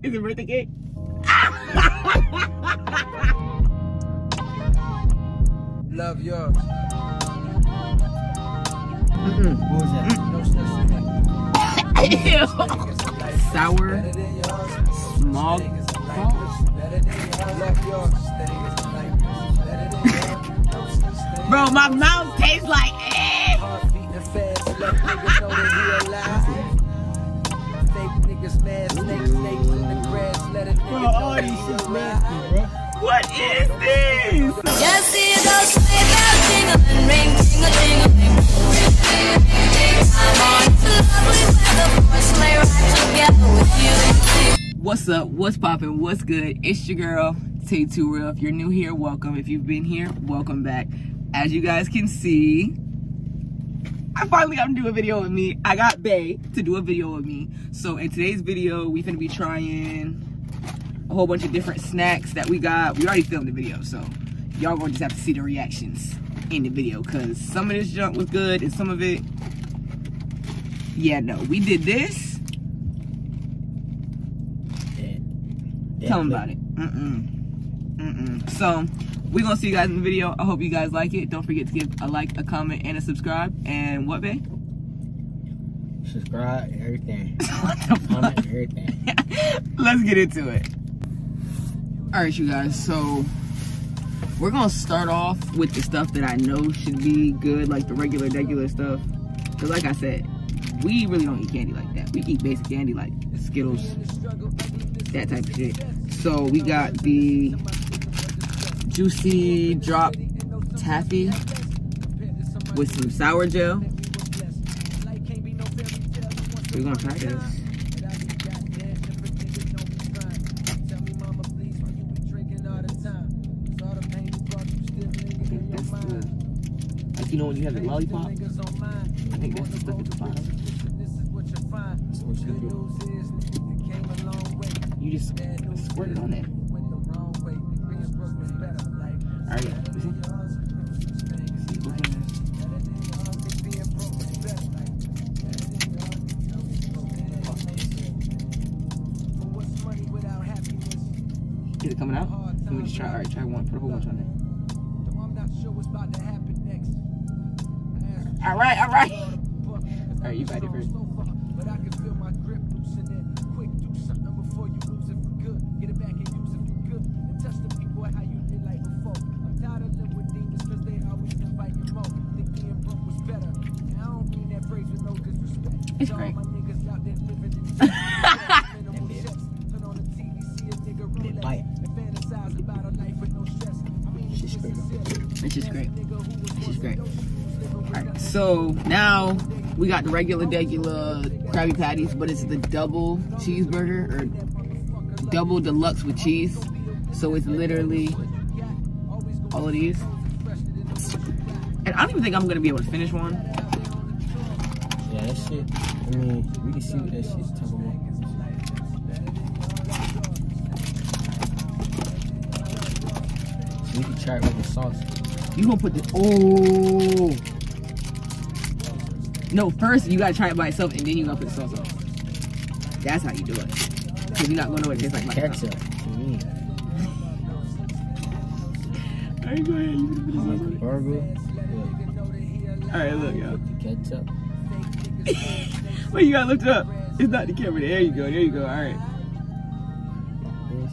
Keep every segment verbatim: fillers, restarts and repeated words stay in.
Is it birthday cake? Love yours. Mm-mm. What was that? Ew. Sour. Small. Bro, my mouth tastes like eh. Bro, all these shit's nasty, bro. What is this? Just see those sleigh bells jingling, ring, jingle, jingling. I'm on to lovely weather for a sleigh ride together with you. What's up? What's poppin'? What's good? It's your girl, Tay Too Real. If you're new here, welcome. If you've been here, welcome back. As you guys can see, I finally got to do a video with me. I got Bay to do a video with me. So in today's video, we finna be trying a whole bunch of different snacks that we got. We already filmed the video, so y'all gonna just have to see the reactions in the video, because some of this junk was good and some of it, yeah, no. We did this. Yeah. Tell them about it. Mm-mm. Mm-mm. So we're gonna see you guys in the video. I hope you guys like it. Don't forget to give a like, a comment, and a subscribe. And what, babe? Subscribe, everything. What the Comment, fuck? everything. Let's get into it. All right, you guys. So we're gonna start off with the stuff that I know should be good, like the regular, regular stuff. Cause like I said, we really don't eat candy like that. We eat basic candy like Skittles, that type of shit. So we got the Juicy Drop Taffy with some sour gel. We're gonna try this. Like, you know when you have the lollipop? I think that's the stuff at the bottom. So what you do? You just squirt it on there. Alright, yeah. You see? See, look at this. Is it coming out? Let me just try. Alright, try one. Put a whole bunch on there. Alright, alright. Alright, you bite it first. It's great. It's just great. It's just great. It's just great. Alright, so now we got the regular, regular Krabby Patties, but it's the double cheeseburger or double deluxe with cheese. So it's literally all of these. And I don't even think I'm gonna be able to finish one. Yeah, that shit. I mean, we can see what that shit's talking about. So we can try it with the sauce. You gonna put the oh no, first you gotta try it by itself and then you gotta put the sauce on. That's how you do it. Cause you're not gonna know what it tastes like. Ketchup to me. Alright, go ahead. You can put the sauce on. Burger. Alright, look, y'all. The ketchup. Well, you gotta look it up. It's not the camera. There you go. There you go. All right. This.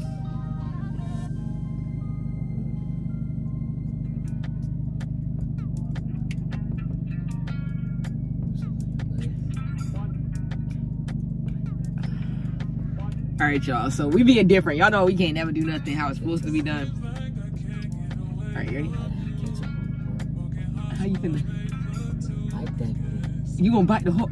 All right, y'all. So we being different. Y'all know we can't never do nothing how it's supposed to be done. All right, you ready? How you feeling? I think. You gonna bite the whole?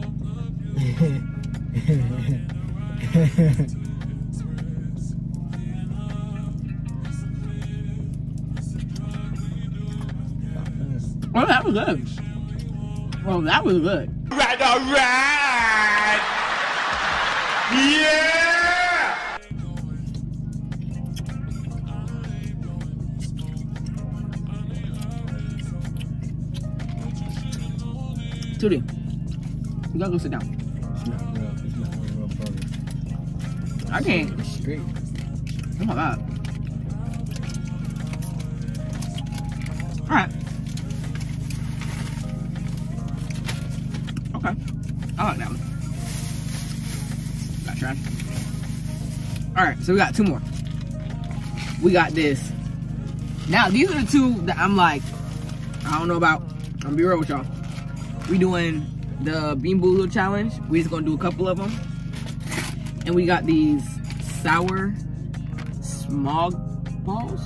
Oh, that was good. Oh, that was good. Right, all right. Yeah. Tootie, you gotta go sit down. It's not real. It's not a real burger. I can't. It's straight. Oh my god. Alright. Okay. I like that one. Got trash. Alright, so we got two more. We got this. Now, these are the two that I'm like, I don't know about. I'm gonna be real with y'all. We doing the Bean Boozled challenge. We just gonna do a couple of them. And we got these sour smog balls.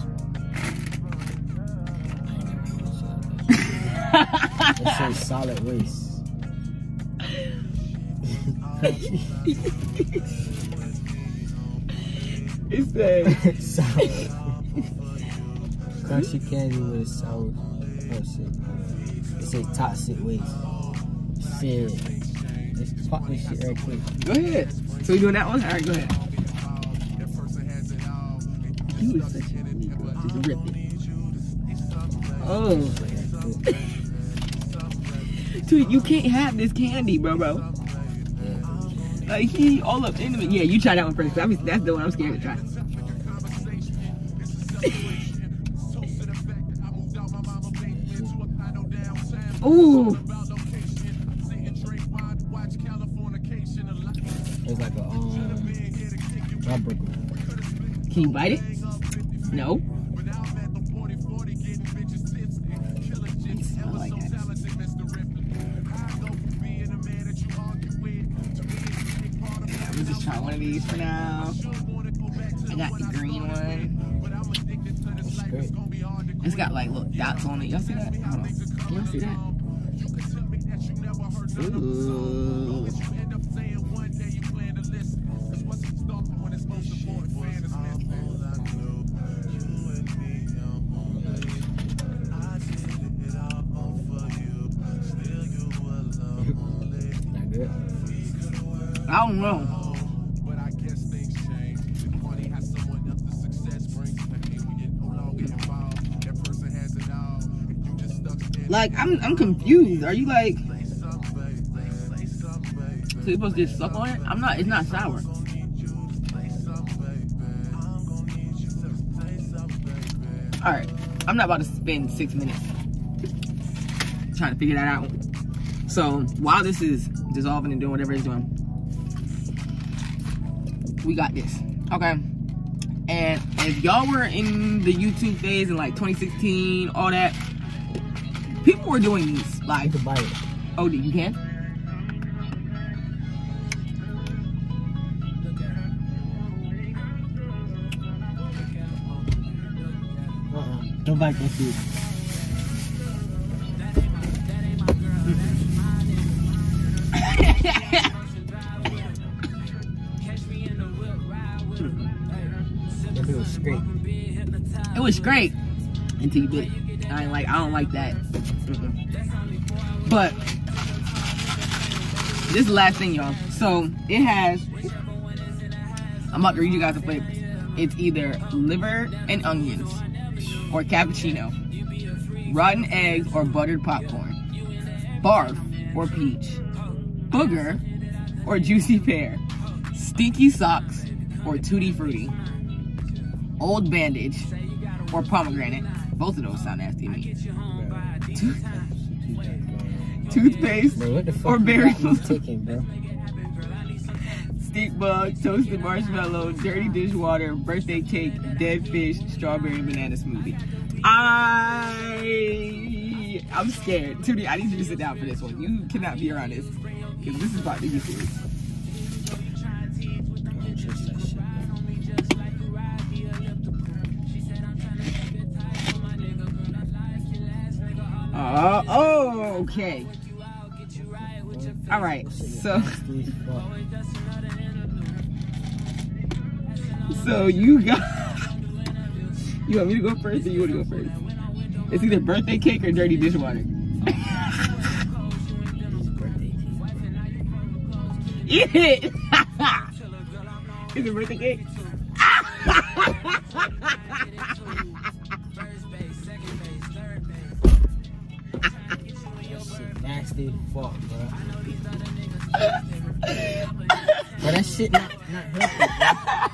It says solid waste. It says sour. Crunchy candy with a sour. Oh shit. It says toxic waste. Shit. Let's pop this shit right quick. Go ahead. So we doing that one? Alright, go ahead. You is such a nigga. Just rip it. Oh. Dude, you can't have this candy, bro, bro. Like, he all up into it. Yeah, you try that one first. I mean, that's the one I'm scared to try. Ooh. It's like a, um, rubber. Can you bite it? No. I like that. Yeah, let me just try one of these for now. I got the green one. It's great. It's got like little dots on it. Y'all see that? Hold on. Can y'all see that? Ooh. Not good. I don't know. Like, I'm I'm confused. Are you like, so you're supposed to just suck on it? I'm not, it's not sour. Alright, I'm not about to spend six minutes trying to figure that out. So, while this is dissolving and doing whatever it's doing, we got this, okay? And if y'all were in the YouTube phase in like twenty sixteen, all that, people were doing these, like, You can buy it. oh, you can? Uh-uh. Don't bite that food. That bit was great. It was great until you bit it. I ain't like, I don't like that. Mm-mm. But this is the last thing, y'all. So it has, I'm about to read you guys the flavors. It's either liver and onions, or cappuccino, rotten eggs or buttered popcorn, barf or peach, booger or juicy pear, stinky socks or tutti frutti, old bandage or pomegranate. Both of those sound nasty to me. Tooth- Toothpaste Bro, what the fuck or you berry got me taking, bro? stick bug, toasted marshmallow, dirty dishwater, birthday cake, dead fish, strawberry banana smoothie. I I'm scared. Tootie, I need you to sit down for this one. You cannot be around this, because this is about to get serious. Uh, oh, okay. All right, so so you got. You want me to go first, or you want to go first? It's either birthday cake or dirty dishwater. Eat it. Is it birthday cake? Nasty fuck, bro. But that shit not, not healthy, bro.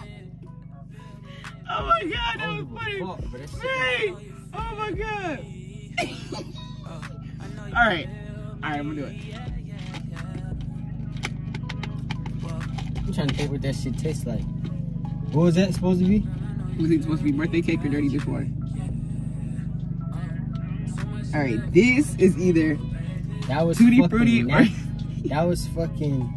Oh my god, that I was don't give a funny. fuck, but that shit Hey, oh my god. Alright. Alright, I'm gonna do it. I'm trying to think what that shit tastes like. What was that supposed to be? Was it supposed to be birthday cake or dirty dishwater? Alright, this is either That was Tutti fucking Frutti or nasty. That was fucking.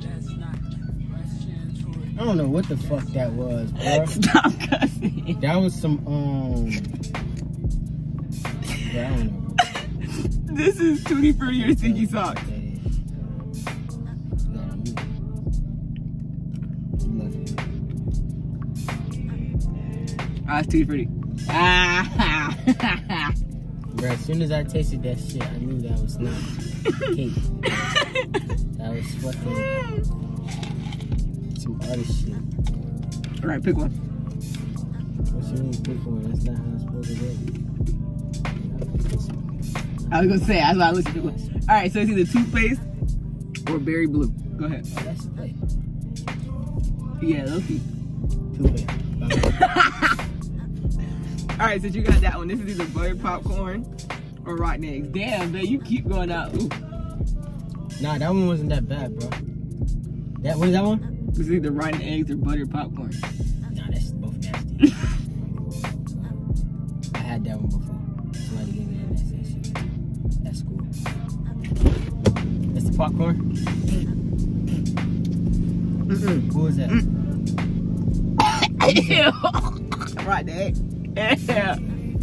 I don't know what the fuck that was, bro. Stop cussing. That was some um. Bro, I don't know. This is Tutti Frutti or Sticky Socks. Yeah, yeah. Yeah, you- you Ah, it's Tutti Frutti. Ah. Bro, as soon as I tasted that shit, I knew that was not cake. That was fucking some other shit. Alright, pick one. What you mean pick one? That's not how it's supposed to be. I was gonna say, that's why I looked at pick one. Alright, so it's either toothpaste or berry blue. Go ahead. Oh, that's the plate. Yeah, those two. Too bad. Alright, since you got that one, this is either buttered popcorn or rotten eggs. Damn, man, you keep going out. Ooh. Nah, that one wasn't that bad, bro. That what is that one? This is either rotten eggs or buttered popcorn. Nah, that's both nasty. I had that one before. Somebody gave me that nasty shit. That's cool. That's the popcorn. Mm-mm. Who was that? Ew. Rotten egg. Yeah. Yeah.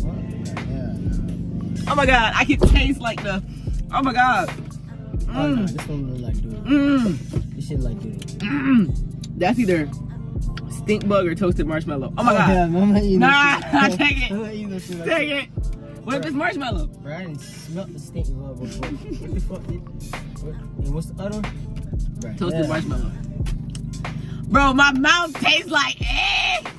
Oh my god, I can taste like the. Oh my god. Oh, nah, Mm. this one look like doodle. Mm. This shit like doodle. Mm. That's either stink bug or toasted marshmallow. Oh my god. Yeah, man, I'm not eating Nah, that shit. take it. I'm not eating that shit like Take that. it. What if it's marshmallow? Bro, I didn't smell the stink bug before. What the fuck? Did, what, and what's the other one? Bro, Toasted yeah. marshmallow. Bro, my mouth tastes like eggs.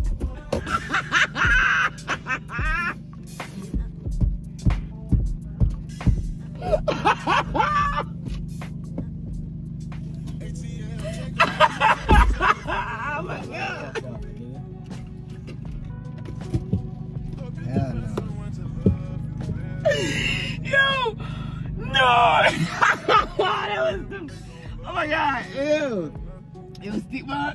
Oh my god. Hell no. Yo, no. That was the, oh my god, ew. It was stick bug.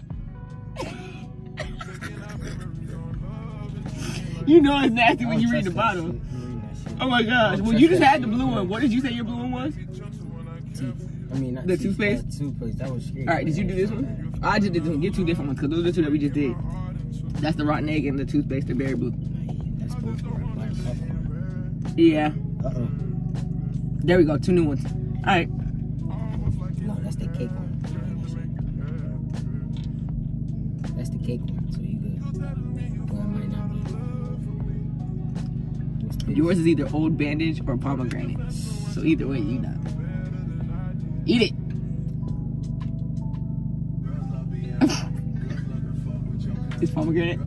You know it's nasty when you read the bottle. Oh my gosh. Well, you just had the blue one. What did you say your blue one was? I mean, not The teeth, toothpaste? uh, toothpaste. That was scary. All right, did you do this one? I just did this one. Get two different ones because those are the two that we just did. That's the rotten egg and the toothpaste, the berry blue. That's both black popcorn. Yeah. Uh oh. There we go. Two new ones. All right. No, that's the cake one. That's the cake one, so you good. Well, it might not be. What's this? Yours is either Old Bandage or pomegranate. So either way, you know. Eat it. It's pomegranate.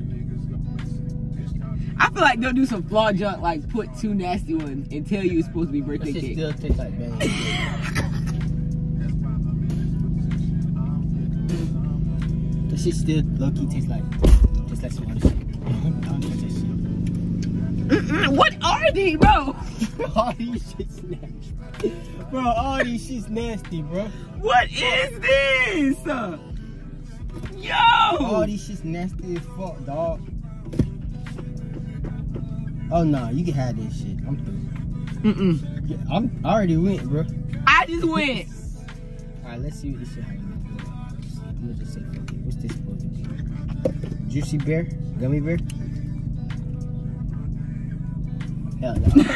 I feel like they'll do some flaw junk, like put two nasty ones and tell you it's supposed to be birthday That shit cake. still tastes like bang. That shit still low-key tastes like, tastes like some other shit. Don't touch that shit. Mm-mm, what are these, bro? All these shit's nasty. Bro, all these shit's nasty, bro. What is this? Uh, All Yo! these shit's nasty as fuck, dog. Oh, no, you can have this shit. I'm through. Mm-mm. Yeah, I'm, I already went, bro. I just went. Alright, let's see what this shit has. I'm gonna just say, fuck it. What's this supposed to be? Juicy bear? Gummy bear? Hell no.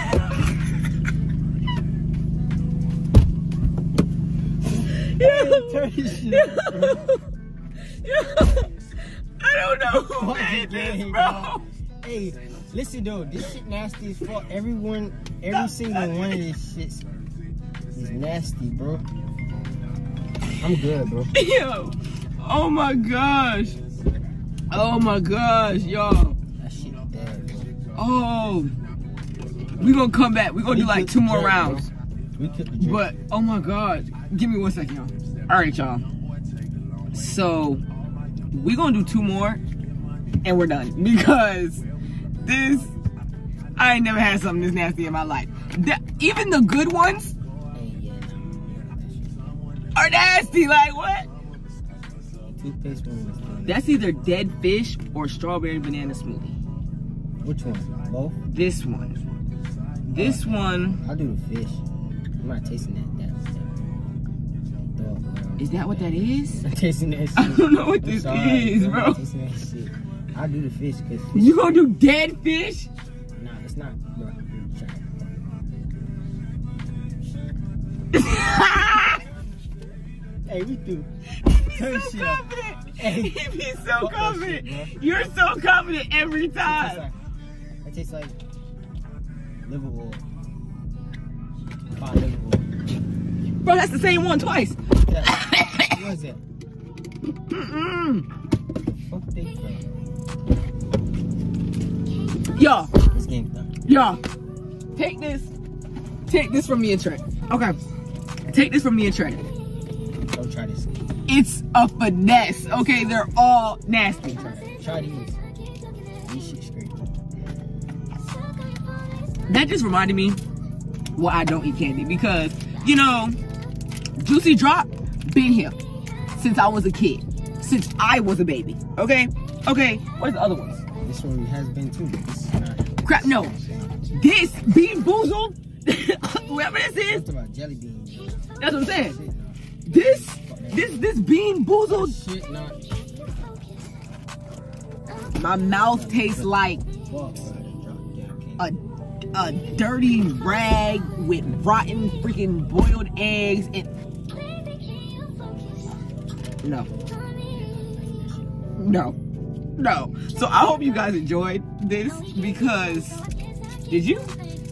Yo! Turn this shit up, bro. Yo! I don't know who Fuck made the this, game, bro. dog. Hey, listen though, this shit nasty as fuck. Everyone, every single one of this shits is nasty, bro. I'm good, bro. Yo! Oh my gosh! Oh my gosh, y'all! That shit dead, bro. Oh! We gonna come back. We gonna do like two more rounds. We cooked the drink. But oh my god, give me one second, y'all. All right, y'all. So we're gonna do two more and we're done, because this, I ain't never had something this nasty in my life. The, even the good ones are nasty. Like, what? Toothpaste one was good. That's either dead fish or strawberry banana smoothie. Which one? Both? This one. This one. I'll do the fish. I'm not tasting that. that, that dog, bro. Is that what that is? I'm tasting that shit. I don't know what I'm this sorry, is, I'm bro. not tasting that shit. I'll do the fish because fish. You gonna do dead fish? Nah, it's not, bro. Try it. Hey, we do. He's so shit. confident. Hey. He be so Fuck that confident. shit, bro. You're so confident every It tastes time. like, it tastes like liver oil. Fine liver oil. Bro, that's the same one twice. Yeah. What is that? Mm-mm. Fuck they bro. Y'all, This game's done. y'all, take this. Take this from me and Trey. Okay. Take this from me and Trey. Don't try this. It's a finesse. Okay, they're all nasty. Try, try these. These shit's great. That just reminded me why I don't eat candy, because, you know, Juicy Drop been here since I was a kid, since I was a baby. Okay, okay. Where's the other ones? This one has been too. This is not. Crap. No, this Bean Boozled, whatever this is. Talking about jelly beans. That's what I'm saying. Shit, no. This, this, this Bean Boozled. Shit, not. My mouth tastes like Fuck, bro. a a dirty rag with rotten freaking boiled eggs and no no no so I hope you guys enjoyed this, because did you?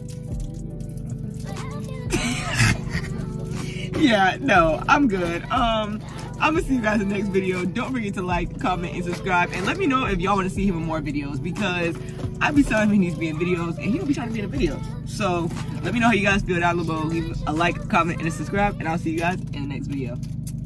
Yeah, no, I'm good. um I'm gonna see you guys in the next video. Don't forget to like, comment, and subscribe, and let me know if y'all want to see him in more videos, because I be telling him he needs to be in videos and he'll be trying to be in a video. So let me know how you guys feel down below. Leave a like, comment, and a subscribe, and I'll see you guys in the next video.